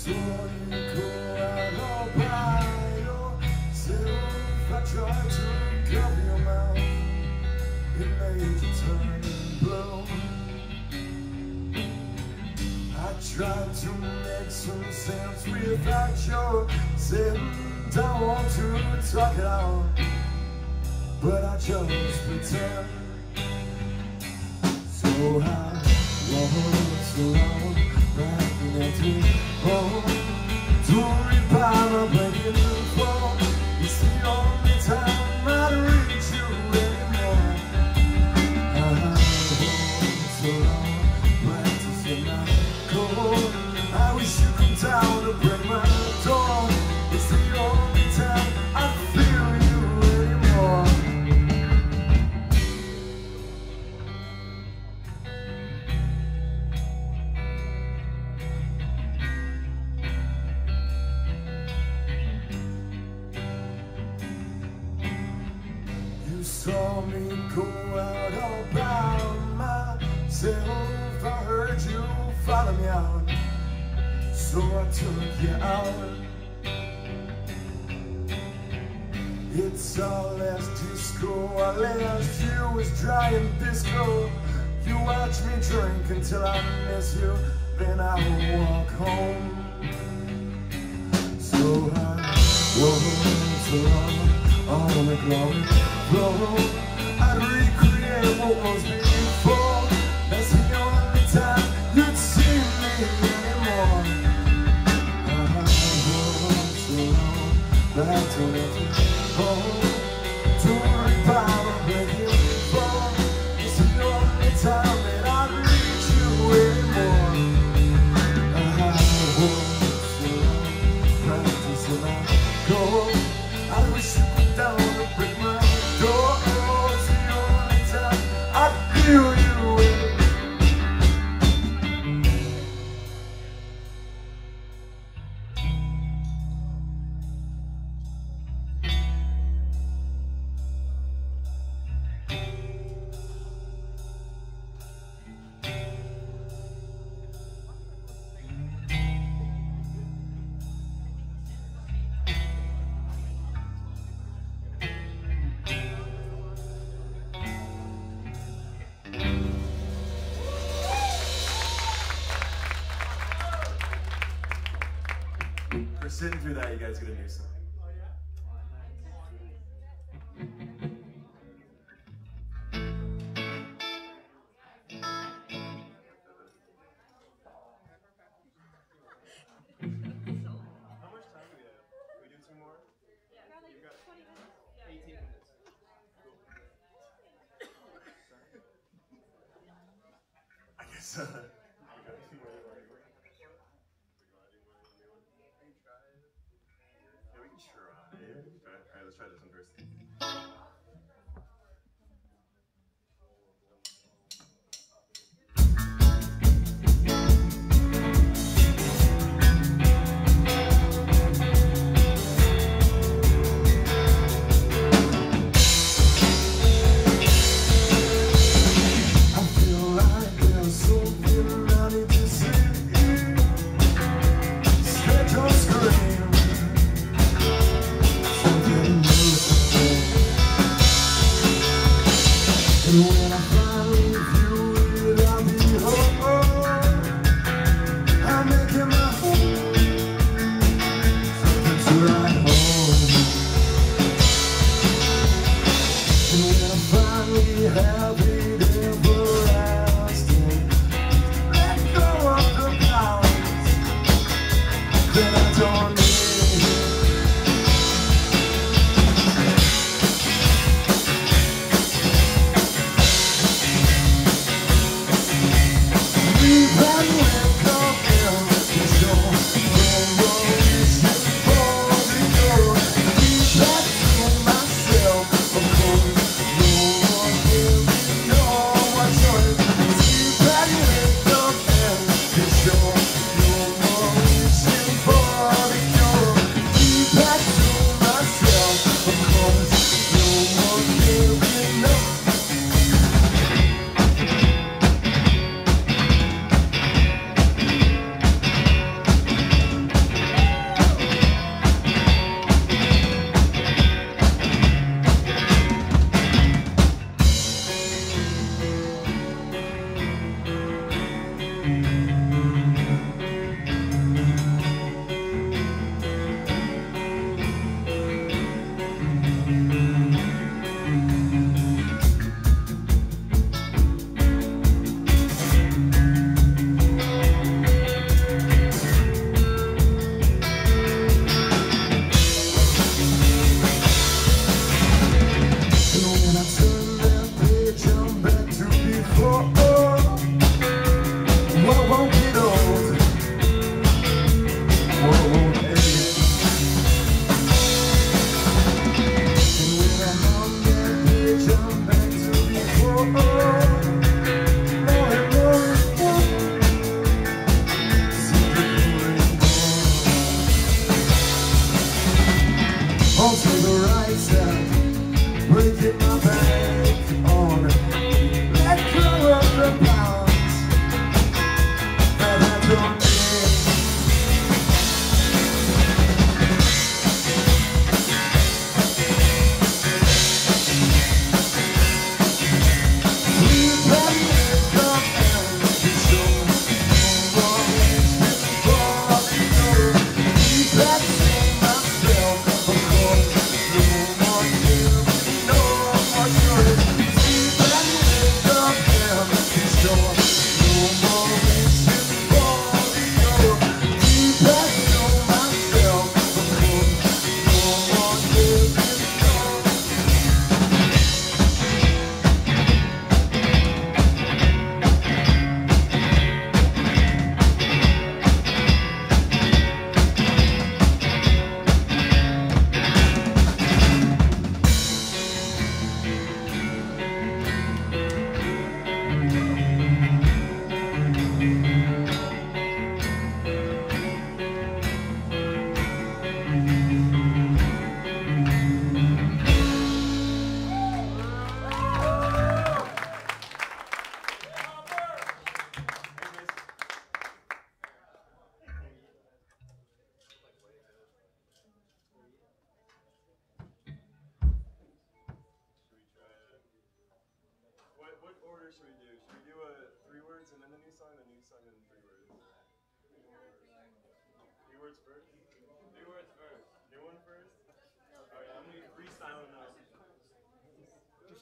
Sonico all'opaio, se I try to cover your mouth, it made you turn blue. I tried to make some sense without your saying I want to talk it out, but I just pretend. So I walked along back into home to repair my breaking fall. It's the only time I'd reach you anymore. I walked along practicing my code. I wish you come down to break my door. It's the only time I feel you anymore. You saw me go out all by myself. I heard you follow me out, so I took you out. It's our last disco, our last year was dry and disco. You watch me drink until I miss you, then I walk home. So I walked along on the glory floor. I'd recreate what was before. That's the only time you'd see me anymore. I walked along back to the home to revive a breaking fall. It's the only time that I'd reach you anymore. I walked along practicing my goal. I wish you could down to break my door. Oh, it's the only time I feel you. For sitting through that, you guys get a new song. How much time do we have? Can we do two more? Yeah, probably 20 minutes. 18 minutes. I guess we got two more. Yeah, we can try. Alright, let's try this one first. I feel like there's something I need to say. Stretch or scream. Something new.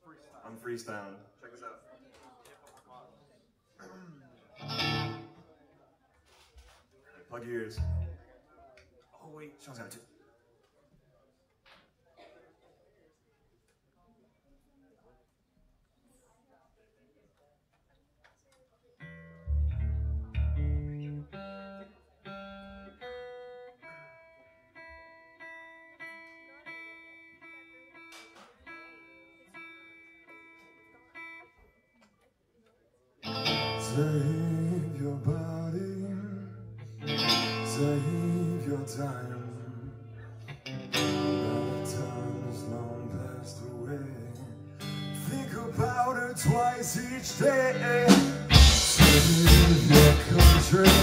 I'm freestyling. Check this out. Plug your ears. Oh wait, Sean's got it too. Save your body, save your time. That time is long passed away. Think about it twice each day. Save your country,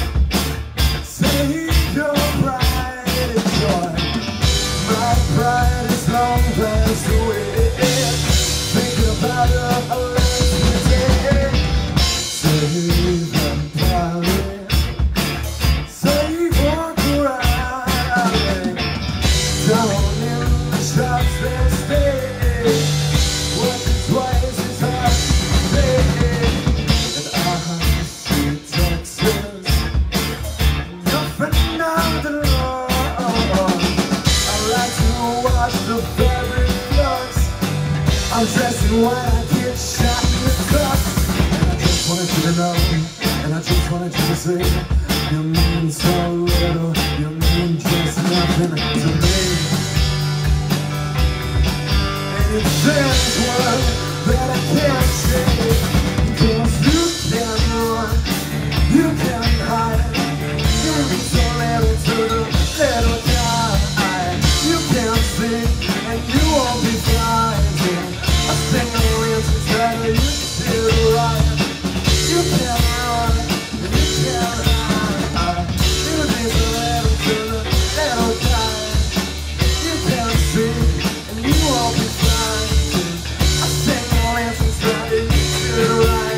save your pride and joy. My pride is long passed away. Think about it a little day. Save the pride, save your pride. Down in the shops that stay, working twice as hard as they. And I see Texas, nothing out the law. I like to watch the fabric flux. I'm dressed in white, I get shot in the cuffs. I wanted you to know, and I just wanted you to say, you mean so little, you mean just nothing to me. And it's this word that I can't say, cause you can't run, you can't hide. You mean so little to the little guy. You can't sing, and you won't be flying. I sing the lyrics inside of you, still right. You can't run, you can't hide. You need to let him to the little guy. You can't see, and you won't be flying. I sing the lyrics inside of you, still right.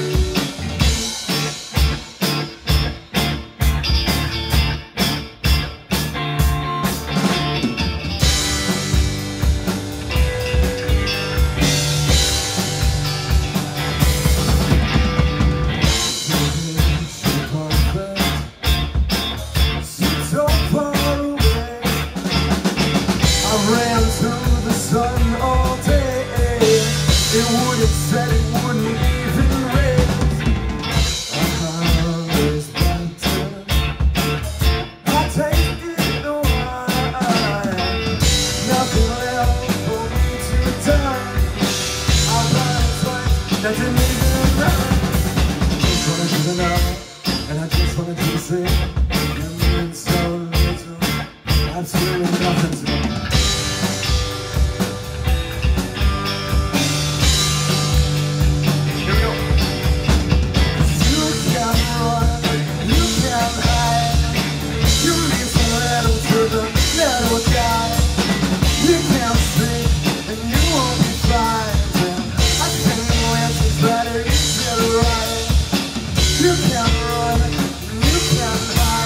That didn't even matter. I just wanted you to know, and I just wanted you to say, you mean so little, absolutely nothing to me. Here we go. You can't run, you can't hide. You mean so little to the little guy. You can't sing, and you won't be flying. Better, you feel right. You can't run, you can't hide.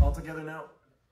All together now.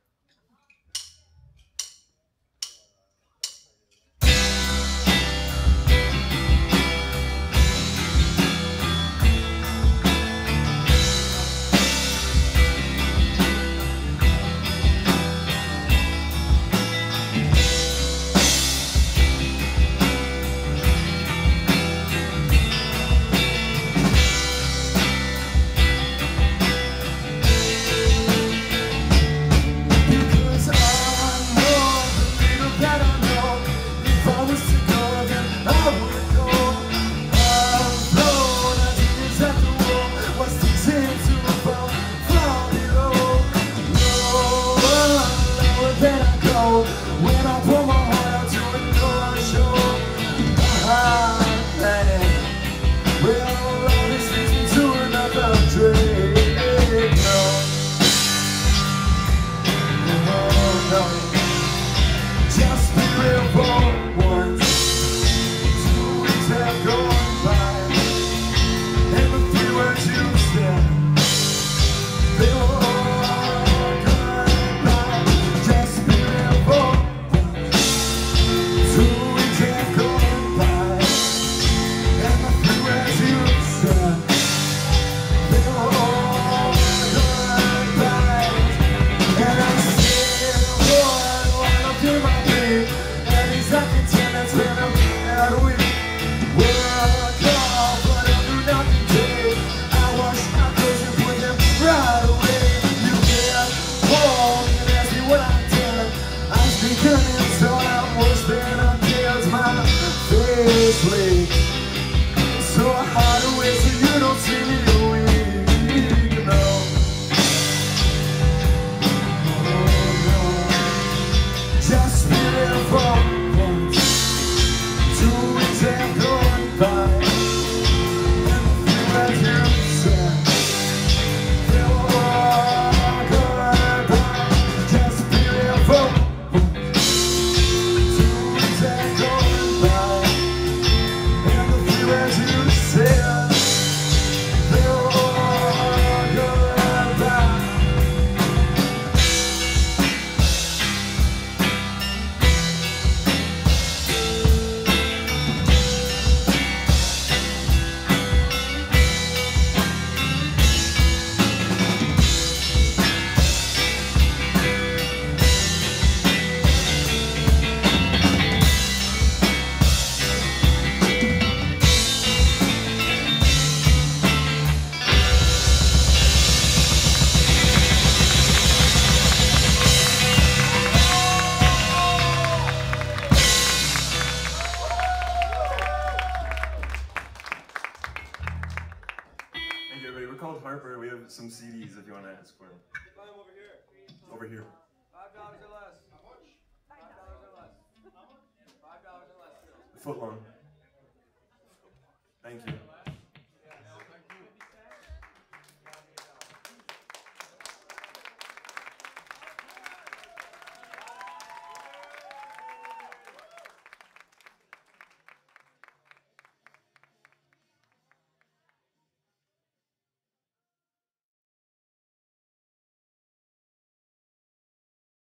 When I pour my heart out to another show, well, all this leads me to another drink. No, just be real for once. 2 weeks have gone by, and the 3 words you said, they were all goodbye. Just be real for once. 2 weeks have gone by, and the 3 words you said, they were all goodbye. And I still wanna be my babe, and he's not content that's been out a week. Work hard, but I'll do nothing today. I wash my clothes and put them right away. You get home and ask me what I did. I speak an insult, I'm worse than a kid's. My face leaks, so I hide away so you don't see me weak. No. Just be there for once. 2 weeks have gone by, and the 3 words you said, they were all goodbye. Just be there for once. 2 weeks have gone by, and the 3 words you said, they were all goodbye. Thank you, everybody. We're called Harper. We have some CDs if you want to ask for them. Buy them over here. Over here. $5 or less. How much? $5 or less. How much? $5 or less. Foot long. Thank you.